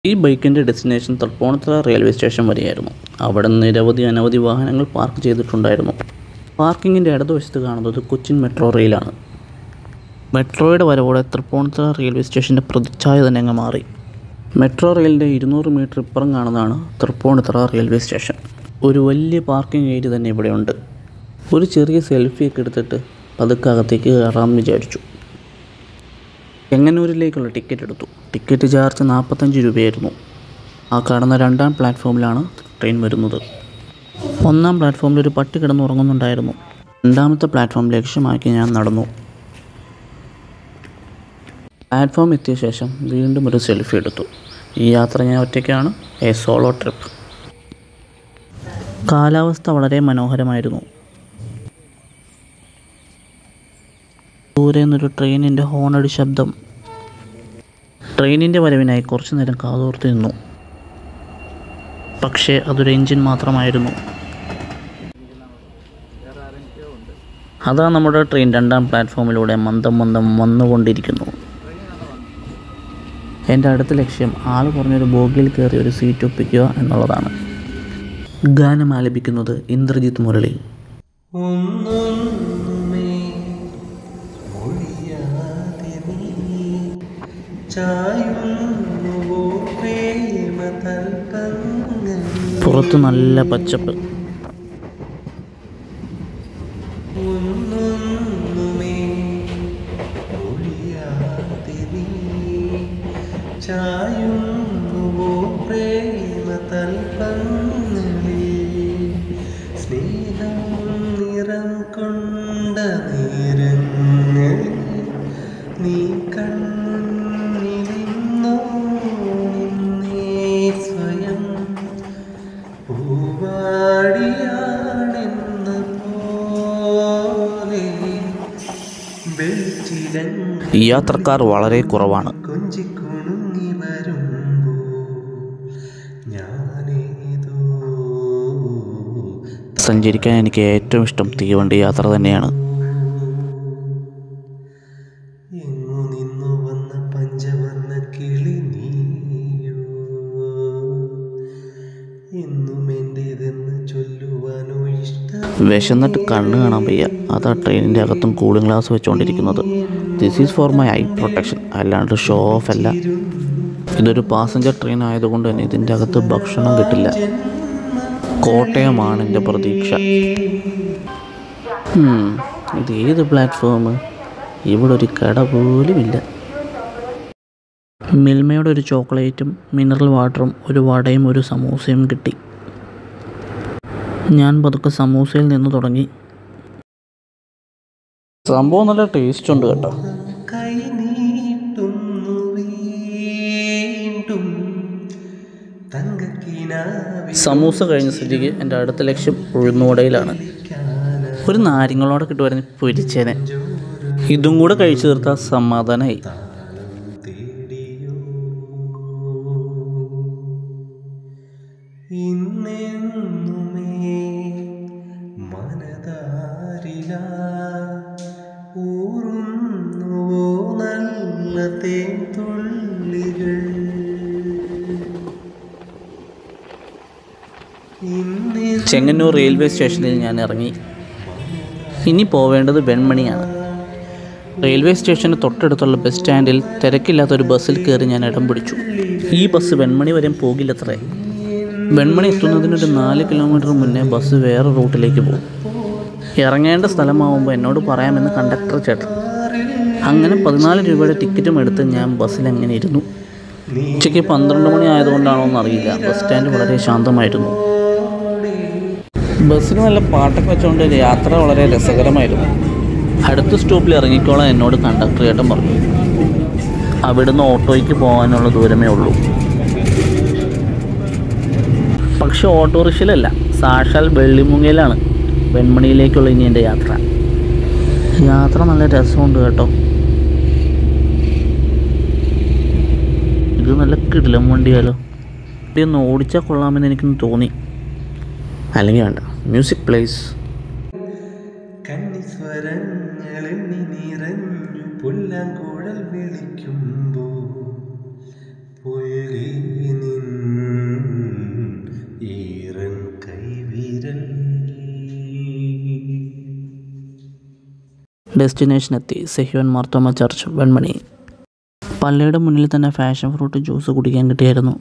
ഈ ബൈക്കിൻ്റെ destination Tripunithura railway station വരെയായിരുന്നു. അവിടെ അനവധി വാഹനങ്ങൾ പാർക്ക് ചെയ്തിട്ടുണ്ടായിരുന്നു. പാർക്കിങ്ങിൻ്റെ ഇടതുവശത്ത് കാണുന്നത് കൊച്ചിൻ മെട്രോ റെയിലാണ്. മെട്രോയുടെ വരവോടെ തൃപ്പൂണിത്തുറ റെയിൽവേ സ്റ്റേഷൻ്റെ പ്രതിച്ഛായ തന്നെ അങ്ങ് മാറി. മെട്രോ റെയിലിൻ്റെ 200 മീറ്റർ ഇപ്പുറം കാണുന്നതാണ് തൃപ്പൂണിത്തുറ റെയിൽവേ സ്റ്റേഷൻ. ഒരു വലിയ പാർക്കിംഗ് ഏരിയ തന്നെ ഇവിടെയുണ്ട്. ഒരു ചെറിയ സെൽഫിയൊക്കെ എടുത്തിട്ട് പതുക്കെ അകത്തേക്ക് കയറാമെന്ന് വിചാരിച്ചു. ചെങ്ങന്നൂരിലേക്കുള്ള ടിക്കറ്റ് എടുത്തു. ടിക്കറ്റ് ചാർജ് 45 രൂപയായിരുന്നു. ആ കാണുന്ന 2ാം പ്ലാറ്റ്ഫോമിലാണ് ട്രെയിൻ വരുന്നത്. 1ാം പ്ലാറ്റ്ഫോമിൽ ഒരു പട്ടി കിടന്നുറങ്ങുന്നുണ്ടായിരുന്നു. 2ാമത്തെ പ്ലാറ്റ്ഫോം ലക്ഷ്യമാക്കി ഞാൻ നടന്നു. പ്ലാറ്റ്ഫോം എത്തിയ ശേഷം വീണ്ടും ഒരു സെൽഫി എടുത്തു. ഈ യാത്ര ഞാൻ ഒറ്റയ്ക്കാണ്, സോളോ ട്രിപ്പ്. കാലാവസ്ഥ വളരെ മനോഹരമായിരുന്നു. ദൂരെ നിന്നൊരു ട്രെയിനിൻ്റെ ഹോണടി ശബ്ദം. ട്രെയിനിൻ്റെ വരവിനായി കുറച്ചു നേരം കാതോർത്ത് നിന്നു. പക്ഷേ അതൊരു എൻജിൻ മാത്രമായിരുന്നു. അതാ നമ്മുടെ ട്രെയിൻ 2ാം പ്ലാറ്റ്ഫോമിലൂടെ മന്ദം വന്നുകൊണ്ടിരിക്കുന്നു. എൻ്റെ അടുത്ത ലക്ഷ്യം ആൾ കുറഞ്ഞൊരു ബോഗിയിൽ കയറി ഒരു സീറ്റ് ഒപ്പിക്കുക എന്നുള്ളതാണ്. ഗാനം ആലപിക്കുന്നത് ഇന്ദ്രജിത്ത് മുരളി. പുറത്ത് നല്ല പച്ചപ്പ്. സ്നേഹം നിറം കൊണ്ട നേരങ്ങൾ നീ കണ്ണിലിന്നോ നിന്നേ സ്വയം പൂവാടിയാണെന്ന പോലെ ഈ യാത്രക്കാർ വളരെ കുറവാണ്. കൊഞ്ചിക്കുണുങ്ങി വരുമ്പോ ഞാനേതോ. സഞ്ചരിക്കാൻ എനിക്ക് ഏറ്റവും ഇഷ്ടം തീവണ്ടി യാത്ര തന്നെയാണ്. എങ്ങു നിന്നു വന്ന പഞ്ചവർണ്ണ കിളി നീയോ, എന്നും എൻ്റേതെന്ന് ചൊല്ലുവാനോ ഇഷ്ടം. വിശന്നിട്ട് കണ്ണ് കാണാൻ വയ്യ. അതാ ട്രെയിനിൻ്റെ അകത്തും കൂളിംഗ് ഗ്ലാസ് വെച്ചുകൊണ്ടിരിക്കുന്നത്. This is for my eye protection, അല്ലാണ്ട് ഷോ ഓഫ് അല്ല. ഇതൊരു പാസഞ്ചർ ട്രെയിൻ ആയതുകൊണ്ട് തന്നെ ഇതിൻ്റെ അകത്ത് ഭക്ഷണം കിട്ടില്ല. കോട്ടയമാണ് എൻ്റെ പ്രതീക്ഷ. ഇത് ഏത് പ്ലാറ്റ്ഫോം? ഇവിടെ ഒരു കട പോലുമില്ല. മിൽമയുടെ ഒരു ചോക്ലേറ്റും മിനറൽ വാട്ടറും ഒരു വടയും ഒരു സമൂസയും കിട്ടി. ഞാൻ പതുക്കെ സമൂസയിൽ നിന്ന് തുടങ്ങി. സംഭവം നല്ല ടേസ്റ്റ് ഉണ്ട് കേട്ടോ. കൈ നീട്ടുന്നു വീണ്ടും തങ്കക്കിനാവിൽ. സമൂസ കഴിഞ്ഞ സ്ഥിതിക്ക് എൻ്റെ അടുത്ത ലക്ഷ്യം ഉഴുന്നുവടയിലാണ്. ഒരു നാരങ്ങളോടെ കിട്ടുമായിരുന്നു പൊരിച്ചേനെ. ഇതും കൂടെ കഴിച്ചു തീർത്താൽ സമാധാനമായി. തേടിയോ ഇന്നെന്നുമേ മനതാരില ഊറുന്നുവോ നല്ല തേൻതുള്ളികൾ. ചെങ്ങന്നൂർ റെയിൽവേ സ്റ്റേഷനിൽ ഞാൻ ഇറങ്ങി. ഇനി പോവേണ്ടത് വെൺമണിയാണ്. റെയിൽവേ സ്റ്റേഷന് തൊട്ടടുത്തുള്ള ബസ് സ്റ്റാൻഡിൽ തിരക്കില്ലാത്തൊരു ബസ്സിൽ കയറി ഞാൻ ഇടം പിടിച്ചു. ഈ ബസ് വെൺമണി വരെ പോകില്ലത്രേ. വെൺമണി എത്തുന്നതിനൊരു 4 കിലോമീറ്റർ മുന്നേ ബസ് വേറെ റൂട്ടിലേക്ക് പോകും. ഇറങ്ങേണ്ട സ്ഥലമാവുമ്പോൾ എന്നോട് പറയാമെന്ന് കണ്ടക്ടർ ചേട്ടൻ. അങ്ങനെ 14 രൂപയുടെ ടിക്കറ്റും എടുത്ത് ഞാൻ ബസ്സിൽ അങ്ങനെ ഇരുന്നു. ഉച്ചയ്ക്ക് 12 മണി ആയതുകൊണ്ടാണോ എന്നറിയില്ല, ബസ് സ്റ്റാൻഡ് വളരെ ശാന്തമായിരുന്നു. ബസ്സിന് നല്ല പാട്ടൊക്കെ വെച്ചുകൊണ്ട് യാത്ര വളരെ രസകരമായിരുന്നു. അടുത്ത സ്റ്റോപ്പിൽ ഇറങ്ങിക്കോളാൻ എന്നോട് കണ്ടക്ടർ ചേട്ടൻ പറഞ്ഞു. അവിടുന്ന് ഓട്ടോയ്ക്ക് പോകാനുള്ള ദൂരമേ ഉള്ളൂ. പക്ഷെ ഓട്ടോറിക്ഷയിലല്ല, സാക്ഷാൽ വെള്ളിമുങ്ങയിലാണ് വെൺമണിയിലേക്കുള്ള ഇനി എൻ്റെ യാത്ര. നല്ല രസമുണ്ട് കേട്ടോ. ഇത് നല്ല കിടിലം വണ്ടിയാലോ. ഇതൊന്ന് ഓടിച്ചാൽ കൊള്ളാമെന്ന് എനിക്കൊന്ന് തോന്നി. അല്ലെങ്കിൽ വേണ്ട, മ്യൂസിക് പ്ലേസ്. കണ്ണിസ്വരങ്ങളെണ്ണി നിറഞ്ഞു പുല്ലാങ്കുഴൽ വിളിക്കുമ്പോൾ പുൽകി ഡെസ്റ്റിനേഷൻ എത്തി. സെഹ്യോൻ മാർത്തോമ ചർച്ച്, വെൺമണി. പള്ളിയുടെ മുന്നിൽ തന്നെ ഫാഷൻ ഫ്രൂട്ട് ജ്യൂസ് കുടിക്കാൻ കിട്ടിയായിരുന്നു.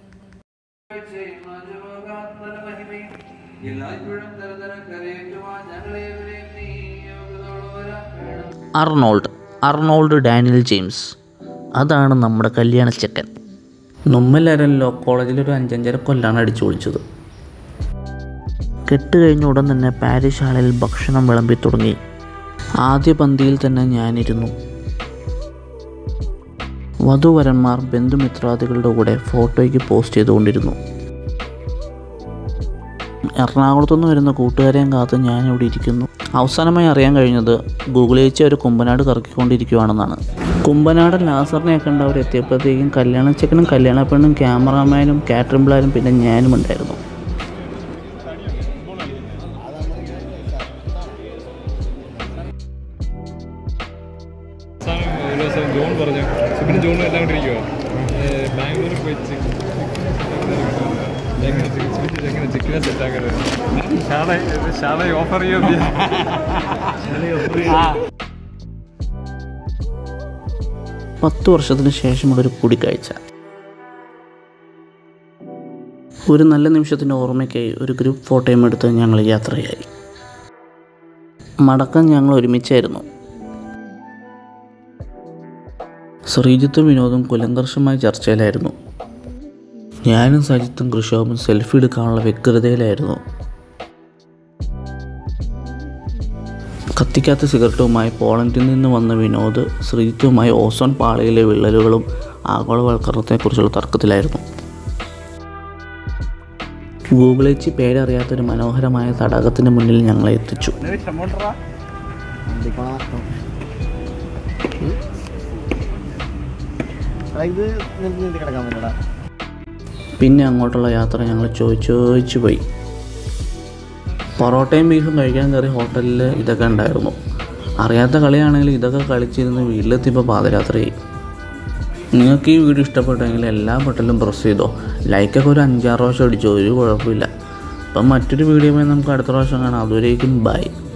അർണോൾഡ് ഡാനിയൽ ജെയിംസ്, അതാണ് നമ്മുടെ കല്യാണച്ചക്കൻ. നമ്മെല്ലാവരും ലോ കോളേജിലൊരു 5-5.5 കൊല്ലാണ് അടിച്ചു പൊളിച്ചത്. കെട്ട് കഴിഞ്ഞ ഉടൻ തന്നെ പാരിഷ് ഹാളിൽ ഭക്ഷണം വിളമ്പി തുടങ്ങി. ആദ്യ പന്തിയിൽ തന്നെ ഞാനിരുന്നു. വധുവരന്മാർ ബന്ധുമിത്രാദികളുടെ കൂടെ ഫോട്ടോയ്ക്ക് പോസ്റ്റ് ചെയ്തുകൊണ്ടിരുന്നു. എറണാകുളത്തുനിന്ന് വരുന്ന കൂട്ടുകാരെയും കാത്ത് ഞാനിവിടെ ഇരിക്കുന്നു. അവസാനമായി അറിയാൻ കഴിഞ്ഞത് ഗൂഗിൾ ചേച്ചി ഒരു കുമ്പനാട് കറക്കിക്കൊണ്ടിരിക്കുകയാണെന്നാണ്. കുമ്പനാട് ലാസറിനെ കണ്ട് അവർ എത്തിയപ്പോഴത്തേക്കും കല്യാണച്ചക്കനും കല്യാണ പെണ്ണും ക്യാമറാമാനും കാറ്ററിംഗ് പിള്ളേരും പിന്നെ ഞാനും ഉണ്ടായിരുന്നു. ജോൺ പറഞ്ഞു സുബിന് ജോണും എല്ലാം കൊണ്ടിരിക്കുമോ ബാംഗ്ലൂരിൽ പോയി എങ്ങനെ ചിക്കനെ സെറ്റാക്കരുത് ഷാള ഓഫർ ചെയ്യോ 10 വർഷത്തിന് ശേഷമുള്ളൊരു കൂടിക്കാഴ്ച. ഒരു നല്ല നിമിഷത്തിൻ്റെ ഓർമ്മയ്ക്കായി ഒരു ഗ്രൂപ്പ് ഫോട്ടോയും എടുത്ത് ഞങ്ങൾ യാത്രയായി. മടക്കം ഞങ്ങൾ ഒരുമിച്ചായിരുന്നു. ശ്രീജിത്തും വിനോദും കുലങ്കർഷമായ ചർച്ചയിലായിരുന്നു. ഞാനും സജിത്തും കൃഷോവും സെൽഫി എടുക്കാനുള്ള വ്യഗ്രതയിലായിരുന്നു. കത്തിക്കാത്ത സിഗരറ്റുമായി പോളണ്ടിൽ നിന്ന് വന്ന വിനോദ് ശ്രീജിത്തുമായി ഓസോൺ പാളിയിലെ വിള്ളലുകളും ആഗോളവൽക്കരണത്തെക്കുറിച്ചുള്ള തർക്കത്തിലായിരുന്നു. ഗൂഗിളേച്ചി പേരറിയാത്തൊരു മനോഹരമായ തടാകത്തിന് മുന്നിൽ ഞങ്ങളെ എത്തിച്ചു. പിന്നെ അങ്ങോട്ടുള്ള യാത്ര ഞങ്ങൾ ചോദിച്ചു പോയി. പൊറോട്ടയും ബീഫും കഴിക്കാൻ കയറി ഹോട്ടലിൽ ഇതൊക്കെ ഉണ്ടായിരുന്നു. അറിയാത്ത കളിയാണെങ്കിൽ ഇതൊക്കെ കളിച്ചിരുന്ന് വീട്ടിലെത്തിയപ്പോൾ പാദയാത്രയായി. നിങ്ങൾക്ക് ഈ വീഡിയോ ഇഷ്ടപ്പെട്ടെങ്കിൽ എല്ലാ ബട്ടണിലും പ്രസ് ചെയ്തോ. ലൈക്കൊക്കെ ഒരു 5-6 പ്രാവശ്യം അടിച്ചോ, ഒരു കുഴപ്പമില്ല. അപ്പം മറ്റൊരു വീഡിയോയുമായി നമുക്ക് അടുത്ത പ്രാവശ്യം കാണാം. അതുവരേക്കും ബൈ.